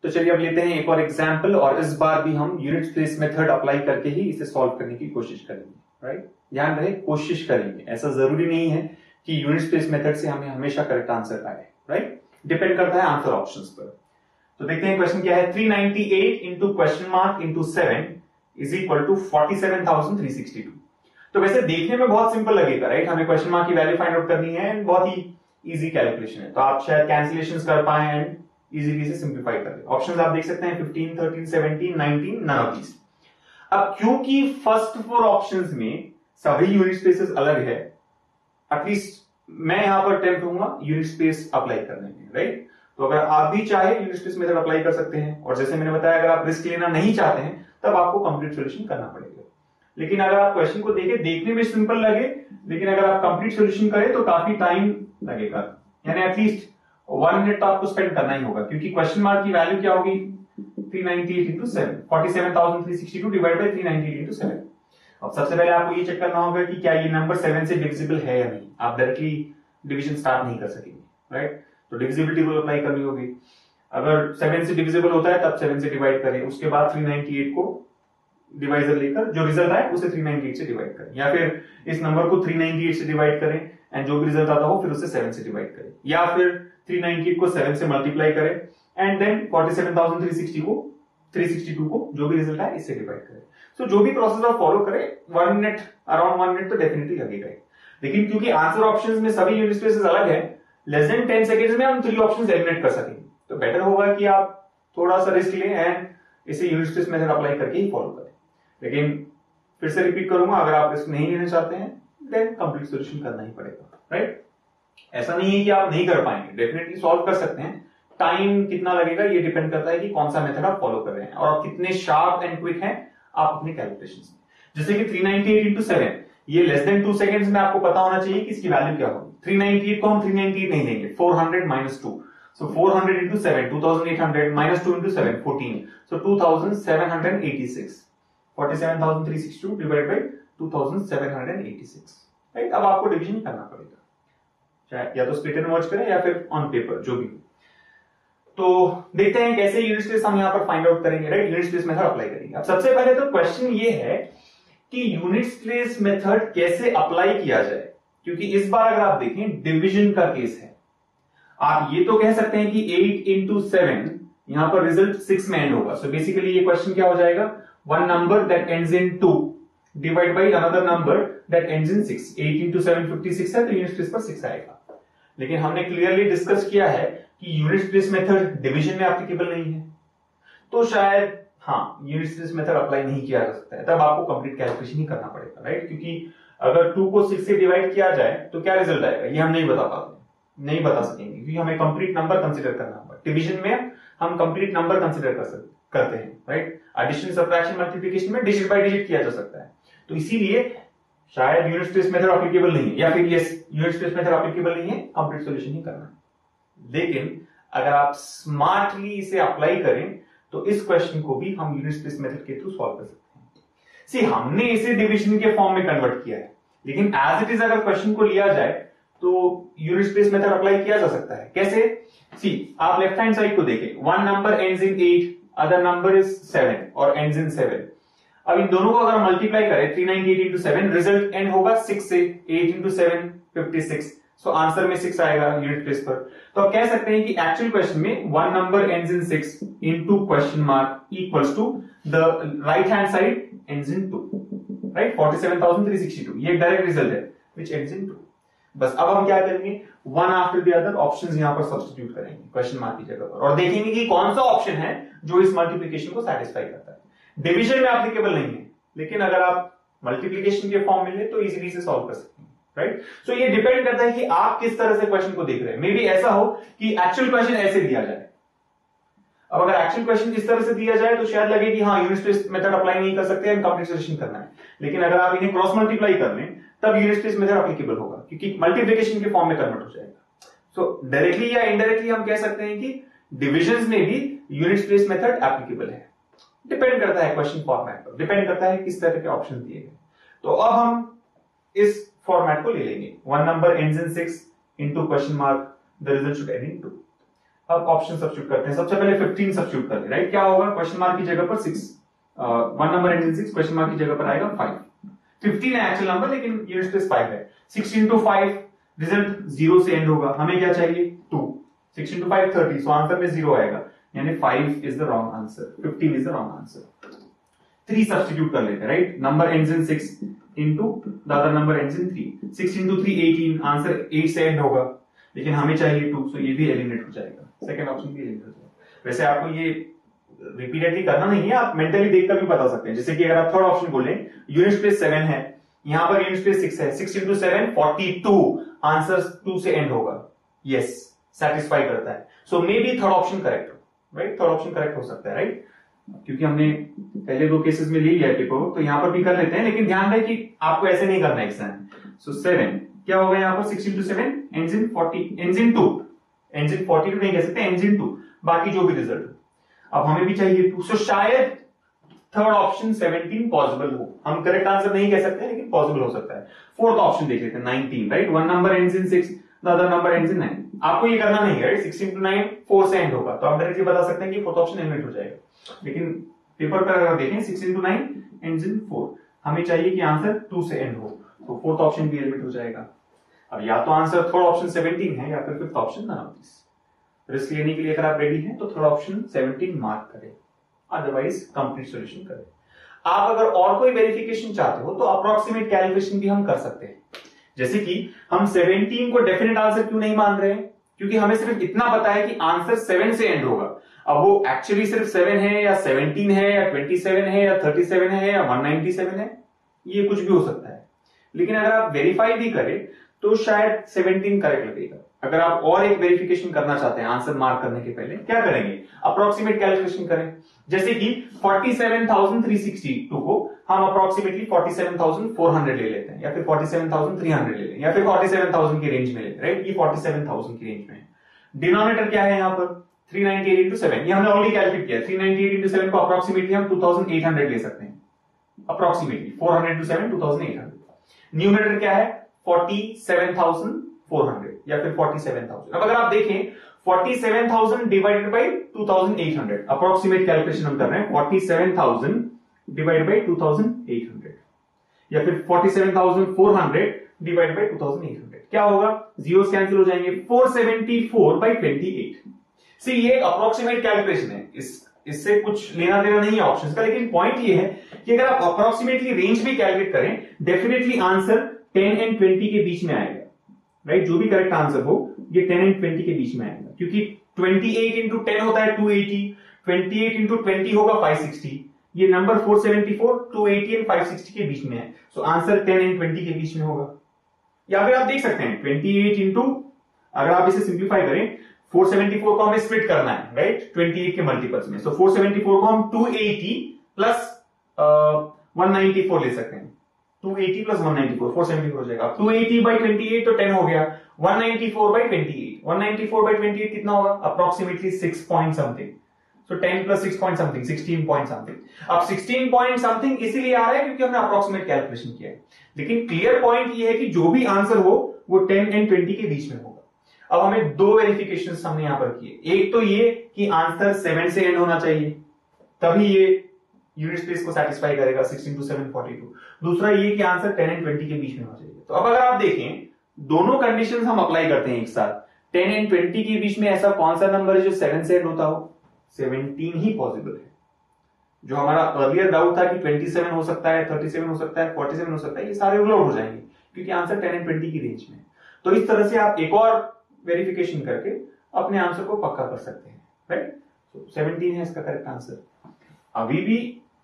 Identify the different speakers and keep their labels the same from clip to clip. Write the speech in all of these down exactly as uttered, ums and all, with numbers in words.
Speaker 1: तो चलिए अब लेते हैं एक और एग्जाम्पल, और इस बार भी हम यूनिट प्लेस मेथड अप्लाई करके ही इसे सॉल्व करने की कोशिश करेंगे, राइट। ध्यान रहे कोशिश करेंगे, ऐसा जरूरी नहीं है कि यूनिट प्लेस मेथड से हमें हमेशा करेक्ट आंसर आए, राइट। डिपेंड करता है आंसर ऑप्शंस पर। तो देखते हैं क्वेश्चन क्या है। Three ninety eight into question mark into seven is equal to forty seven thousand three sixty two. तो वैसे देखने में बहुत सिंपल लगेगा, राइट। हमें क्वेश्चन मार्क की वैल्यू फाइंड आउट करनी है एंड बहुत ही इजी कैलकुलेशन है, तो आप शायद कैंसिलेशंस कर पाए एंड इजीली से सिंप्लीफाई कर ले। ऑप्शंस आप देख सकते हैं fifteen, thirteen, seventeen, nineteen, none of these. अब क्योंकि फर्स्ट फोर ऑप्शंस में सभी यूनिट स्पेसेस अलग है, एटलीस्ट मैं यहां पर अटेम्प्ट होऊंगा यूनिट स्पेस अप्लाई करने में, राइट। तो अगर आप भी चाहे यूनिट स्पेस मेथड अप्लाई कर सकते हैं, और जैसे मैंने बताया अगर आप रिस्क लेना नहीं चाहते हैं तब आपको कंप्लीट सॉल्यूशन करना पड़ेगा। लेकिन अगर आप क्वेश्चन को देखें, देखने में सिंपल लगे, लेकिन अगर आप कंप्लीट सॉल्यूशन करें तो काफी टाइम लगेगा, यानी एटलीस्ट वन मिनट तो आपको स्पेंड करना ही होगा, क्योंकि क्वेश्चन मार्क की वैल्यू क्या होगी three ninety eight into seven, forty seven thousand three sixty two divide by three ninety eight into seven. अब सबसे पहले आपको ये चेक करना होगा कि क्या ये नंबर सेवन से डिविजिबल है या नहीं। आप डायरेक्टली डिवीजन स्टार्ट नहीं कर सकेंगे, राइट। तो डिविजिबिलिटी रूल अप्लाई करनी होगी। अगर सेवन से डिविजिबल होता है तब सेवन से डिवाइड करें, उसके बाद थ्री नाइंटी एट को डिवाइजर लेकर जो रिजल्ट आए उसे थ्री नाइंटी एट से डिवाइड करें, या फिर इस नंबर को थ्री नाइंटी एट से डिवाइड करें एंड जो भी रिजल्ट आता हो फिर उसे सेवन से डिवाइड करें, या फिर थ्री नाइंटी एट को सेवन से मल्टीप्लाई करें and then forty seven thousand three sixty को थ्री सिक्सटी टू को जो भी रिजल्ट आए इससे डिवाइड करें। सो so, जो भी प्रोसेस आप फॉलो करें one minute around one minute तो डेफिनेटली लगेगा। लेकिन क्योंकि आंसर ऑप्शंस में सभी यूनिट स्पेसेस अलग है, लेस देन टेन सेकेंड्स में हम थ्री ऑप्शंस एलिमिनेट कर सकेंगे, तो बेटर होगा कि आप थोड़ा सा रिस्क लें एंड इसे यूनिट स्पेस मेथड अप्लाई करके ही फॉलो करें। लेकिन फिर से रिपीट करूंगा, अगर आप रिस्क नहीं लेना चाहते हैं देन कंप्लीट सॉल्यूशन करना ही पड़ेगा, राइट। ऐसा नहीं है कि आप नहीं कर पाएंगे, डेफिनेटली सॉल्व कर सकते हैं। टाइम कितना लगेगा ये डिपेंड करता है कि कौन सा मेथड आप फॉलो कर रहे हैं और आप कितने शार्प एंड क्विक हैं आप अपने कैलकुलेशंस में। जैसे कि three ninety eight into seven, ये लेस देन टू सेकेंड्स में आपको पता होना चाहिए कि इसकी वैल्यू क्या होगी। थ्री नाइंटी एट को हम थ्री नाइंटी एट नहीं देंगे, four hundred minus two, so four hundred into seven two thousand eight hundred minus two into seven fourteen, so two thousand seven hundred eighty six, forty seven thousand three sixty two divide by two thousand seven hundred eighty six, right. अब आपको division करना पड़ेगा, चाहे या तो split and merge करें या फिर ऑन पेपर, जो भी। तो देखते हैं कैसे यूनिट स्पेस हम यहां पर फाइंड आउट करेंगे, right. Unit space method apply करेंगे। अब सबसे पहले तो क्वेश्चन ये है कि यूनिट स्पेस मेथड कैसे अप्लाई किया जाए, क्योंकि इस बार अगर आप देखें डिवीजन का केस है। आप ये तो कह सकते हैं कि एट इंटू सेवन, यहां पर रिजल्ट सिक्स में एंड होगा, सो बेसिकली ये क्वेश्चन क्या हो जाएगा, one number that ends in two divide by another number that ends in six. Eight into seven fifty six है, तो यूनिट स्पेस पर सिक्स आएगा। लेकिन हमने क्लियरली डिस्कस किया है कि यूनिट स्पेस मेथड डिवीजन में एप्लीकेबल नहीं है, तो शायद हाँ यूनिट स्पेस मेथड अप्लाई नहीं किया जा सकता है, तब आपको कंप्लीट कैलकुलेशन ही करना पड़ेगा, राइट। क्योंकि अगर टू को सिक्स से डिवाइड किया जाए तो क्या रिजल्ट आएगा ये हम नहीं बता पाते, नहीं बता सकेंगे, क्योंकि हमें कंप्लीट नंबर कंसीडर करना होगा। डिवीजन में हम कंप्लीट नंबर कंसीडर कर सकते करते हैं, राइट। एडिशन, सब्ट्रैक्शन, मल्टीप्लिकेशन में डिजिट बाय डिजिट किया जा सकता है, तो इसीलिए शायद यूनिट स्पेस मेथड एप्लीकेबल नहीं है, या फिर yes unit space method applicable नहीं है, कंप्लीट सॉल्यूशन ही करना है। लेकिन अगर आप स्मार्टली इसे अप्लाई करें तो इस क्वेश्चन को भी हम यूनिट स्पेस मेथड के थ्रू सॉल्व कर सकते हैं। सी हमने इसे डिवीजन के फॉर्म में कन्वर्ट किया है, लेकिन एज इट इज अगर क्वेश्चन को लिया जाए तो यूनिट स्पेस मेथड अप्लाई किया जा सकता है। कैसे? सी आप लेफ्ट हैंड साइड को देखें, one number ends in eight, other number is seven और एंड्स इन सेवन। अब इन दोनों को अगर मल्टीप्लाई करें three ninety eight into seven, result end होगा सिक्स से, eight into seven fifty six, so answer में सिक्स आएगा यूनिट प्लेस पर। तो आप कह सकते हैं कि एक्चुअल क्वेश्चन में one number ends in six into question mark equals to the right hand side ends in two, right. Forty seven thousand three sixty two ये डायरेक्ट रिजल्ट है व्हिच एंड्स इन टू। बस अब हम क्या करेंगे, one after the other options यहां पर substitute करेंगे क्वेश्चन मार्क की जगह पर, और देखेंगे कि कौन सा ऑप्शन है जो इस मल्टीप्लिकेशन को सैटिस्फाई करता है। डिवीजन में एप्लीकेबल नहीं है, लेकिन अगर आप मल्टीप्लिकेशन के फॉर्म में ले तो इजीली से सॉल्व कर सकते हैं, राइट। सो ये डिपेंड करता है कि आप किस तरह से क्वेश्चन को देख रहे हैं। मे बी ऐसा हो कि एक्चुअल क्वेश्चन ऐसे दिया जाए। अब अगर एक्चुअल क्वेश्चन इस तरह से दिया जाए तो शायद लगे कि हाँ यूनिट स्पेस मेथड अप्लाई नहीं कर सकते, कंप्लीट सॉल्यूशन करना है। लेकिन अगर आप इन्हें क्रॉस मल्टीप्लाई कर लें तब यूनिट स्पेस मेथड एप्लीकेबल होगा, क्योंकि मल्टीप्लिकेशन के फॉर्म में कन्वर्ट हो जाएगा। सो डायरेक्टली या इनडायरेक्टली हम कह सकते हैं कि डिविजन में भी यूनिट स्पेस मेथड एप्लीकेबल है। डिपेंड करता है क्वेश्चन फॉर्मेट पर, डिपेंड करता है किस तरह के ऑप्शन दिए गए। तो अब हम इस फॉर्मेट को ले लेंगे, one number ends in six into question mark, the result should end in two. अब ऑप्शन सब्स्टिट्यूट करते हैं। सबसे पहले फिफ्टीन सब्स्टिट्यूट करते हैं, राइट? क्या होगा? क्वेश्चन मार्क की जगह पर six, one number end in six, question mark की जगह पर आएगा फाइव। फिफ्टीन है एक्चुअल नंबर, लेकिन यूनिट प्लेस फाइव है। Six into five, result zero से एंड होगा। हमें क्या चाहिए? Two. Six into five thirty, so answer में जीरो आएगा, यानी five is the wrong answer, fifteen is the wrong answer. Three substitute कर लेते हैं, right? Number ends in six into the other number ends in three. Six into three eighteen, answer eight से end होगा, लेकिन हमें चाहिए to, सो ये भी एलिमिनेट हो जाएगा, सेकंड ऑप्शन भी एलिमिनेट हो जाएगा। वैसे आपको ये रिपीटेडली करना नहीं है, आप मेंटली देखकर भी बता सकते हैं। जैसे कि अगर आप थर्ड ऑप्शन बोलें, यूनिट प्लेस सेवन है, यहां पर यूनिट प्लेस सिक्स है, six into seven forty two, answer two से एंड होगा। यस, सेटिस्फाई करता है। So may be third option correct हो, राइट? थर्ड ऑप्शन करेक्ट हो सकता है, राइट? क्योंकि हमने पहले दो केसेस में ले लिया है पेपर, तो यहां पर भी कर लेते हैं, लेकिन ध्यान रहे कि आपको ऐसे नहीं करना एग्जाम। सो सेवन क्या होगा यहाँ पर? Six into seven ends in forty, ends in two, ends in forty two नहीं कह सकते, एंड्स इन टू, बाकी जो भी रिजल्ट। अब हमें भी चाहिए टू, सो शायद थर्ड ऑप्शन सेवनटीन पॉसिबल हो। हम करेक्ट आंसर नहीं कह सकते, लेकिन पॉसिबल हो सकता है। फोर्थ ऑप्शन देख लेते हैं, nineteen, right? One number ends in six, the other number ends in nine. आपको ये करना नहीं है, right? Six into nine four से एंड होगा, तो आप डायरेक्टली बता सकते हैं कि फोर्थ ऑप्शन एलिमिनेट हो जाएगा। लेकिन पेपर पर अगर देखें, six into nine ends in four, हमें चाहिए कि आंसर टू से एंड हो, तो फोर्थ ऑप्शन भी एलिमिनेट हो जाएगा। अब या तो आंसर थर्ड ऑप्शन सेवनटीन है, या फिर fifth option none of this. Risk लेने के लिए अगर आप रेडी हैं तो थर्ड ऑप्शन सेवनटीन मार्क करें, अदरवाइज कंप्लीट सॉल्यूशन करें। आप अगर और कोई वेरिफिकेशन चाहते हो तो अप्रोक्सीमेट कैलकुलेशन भी हम कर सकते हैं। जैसे कि हम सेवनटीन को डेफिनेट आंसर क्यों नहीं मान रहे हैं? क्योंकि हमें सिर्फ इतना पता है कि आंसर सेवन से एंड होगा। अब वो एक्चुअली सिर्फ सेवन है, या सेवनटीन है, या ट्वेंटी सेवन है, या थर्टी सेवन है, या वन नाइंटी सेवन है, ये कुछ भी हो सकता है। लेकिन अगर आप वेरीफाई भी करें तो शायद सेवनटीन करेक्ट लगेगा। अगर आप और एक वेरिफिकेशन करना चाहते हैं आंसर मार्क करने के पहले, क्या करेंगे? अप्रोक्सीमेट कैलकुलेशन करें। जैसे कि forty seven thousand three sixty two को हम approximately forty seven thousand four hundred ले लेते हैं, या फिर forty seven thousand three hundred ले लें, या फिर फोर्टी सेवन थाउजेंड की रेंज में लेते हैं, राइट? ये फोर्टी सेवन थाउजेंड की रेंज में है। डिनोमिनेटर क्या है यहाँ पर? Three ninety eight into seven, ये हमने ऑलरेडी कैलकुलेट किया। Three ninety eight into seven को अप्रोक्सीमेटली हम टू थाउजेंड एट हंड्रेड ले सकते हैं, approximately four hundred two seven, two thousand eight hundred. Numerator क्या है? Forty seven thousand four hundred, या फिर फोर्टी सेवन थाउजेंड। अब अगर आप देखें, forty seven thousand divided by two thousand eight hundred, approximate calculation हम कर रहे हैं, forty seven thousand divided by two thousand eight hundred, या फिर forty seven thousand four hundred divided by two thousand eight hundred. क्या होगा? Zero cancel हो जाएंगे, four seventy four by twenty eight. See ये अप्रोक्सीमेट कैलकुलेशन है, इस इससे कुछ लेना देना नहीं है ऑप्शंस का, लेकिन पॉइंट ये है कि अगर आप अप्रोक्सीमेटली रेंज भी कैलकुलेट करें, definitely answer ten and twenty के बीच में आएगा, राइट? जो भी करेक्ट आंसर हो ये टेन एंड ट्वेंटी के बीच में आएगा, क्योंकि ट्वेंटी एट इंटू टेन होता है two eighty, twenty eight into twenty होगा फाइव सिक्सटी, ये number four seventy four, two eighty and five sixty के बीच में है, सो आंसर टेन एंड ट्वेंटी के बीच में होगा। या फिर आप देख सकते हैं ट्वेंटी एट इंटू, अगर आप इसे सिंप्लीफाई करें, फोर सेवेंटी फोर को हमें स्प्लिट करना है, राइट? ट्वेंटी एट के मल्टीपल्स में, सो फोर सेवेंटी फोर को हम two eighty plus one ninety four ले सकते हैं, two eighty plus one ninety four, four seventy four हो जाएगा। Two eighty by twenty eight तो टेन हो गया, one ninety four by twenty eight, one ninety four by twenty eight कितना होगा? Approximately six point something, so ten plus six point something, sixteen point something. अब sixteen point something इसीलिए आ रहा है क्योंकि हमने अप्रोक्सीमेट कैलकुलेशन किया है, लेकिन क्लियर पॉइंट ये है कि जो भी आंसर हो वो टेन एंड ट्वेंटी के बीच में होगा। अब हमें दो वेरिफिकेशंस हमने यहां पर किए, एक तो ये कि आंसर सेवन से एंड होना चाहिए, तभी ये यूनिट स्पेस को सेटिस्फाई करेगा, sixteen two seven forty two. दूसरा ये कि आंसर टेन एंड ट्वेंटी के बीच में होना चाहिए। तो अब अगर आप देखें, दोनों कंडीशंस हम अप्लाई करते हैं एक साथ, टेन एंड ट्वेंटी के बीच में ऐसा कौन सा नंबर है जो सेवन से एंड होता हो? सेवनटीन ही पॉसिबल है। जो हमारा अर्लियर डाउट था कि ट्वेंटी सेवन हो सकता है, थर्टी सेवन हो सकता है, फोर्टी सेवन हो सकता है, ये सारे रूल आउट हो जाएंगे क्योंकि आंसर टेन एंड ट्वेंटी की रेंज में। तो इस तरह से आप एक और वेरिफिकेशन करके अपने आंसर को पक्का कर सकते हैं, राइट? तो सेवनटीन है इसका करेक्ट आंसर। अभी भी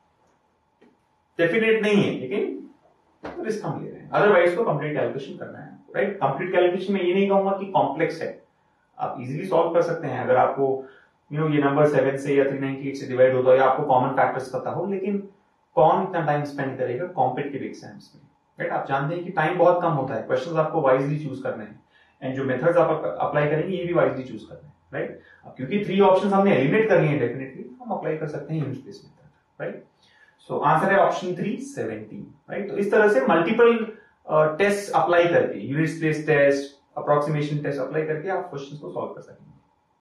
Speaker 1: डेफिनेट नहीं है, लेकिन रिस्क हम ले रहे हैं, अदरवाइज को कंप्लीट कैलकुलेशन करना है, राइट? कंप्लीट कैलकुलेशन में ये नहीं कहूंगा कि कॉम्प्लेक्स है, आप इजीली सॉल्व कर सकते हैं अगर आपको यू नो ये नंबर सेवन से या थ्री नाइंटी एट से डिवाइड होता है या आपको कॉमन फैक्टर्स पता हो, लेकिन कौन इतना टाइम स्पेंड करेगा कॉम्पिटिटिव एग्जाम्स में, राइट? आप जानते हैं कि टाइम बहुत कम होता है, क्वेश्चंस आपको वाइजली चूज करने हैं, एंड जो मेथड्स आप अप्लाई करेंगे ये भी वाइजली चूज करने हैं, राइट? अब क्योंकि थ्री ऑप्शंस हमने एलिमिनेट कर लिए हैं, डेफिनेटली हम अप्लाई कर सकते हैं unit space method, right? So answer है ऑप्शन थ्री, सेवनटीन, राइट? तो इस तरह से मल्टीपल टेस्ट अप्लाई करके, unit space test, approximation test apply करके आप क्वेश्चंस को सॉल्व कर सकेंगे।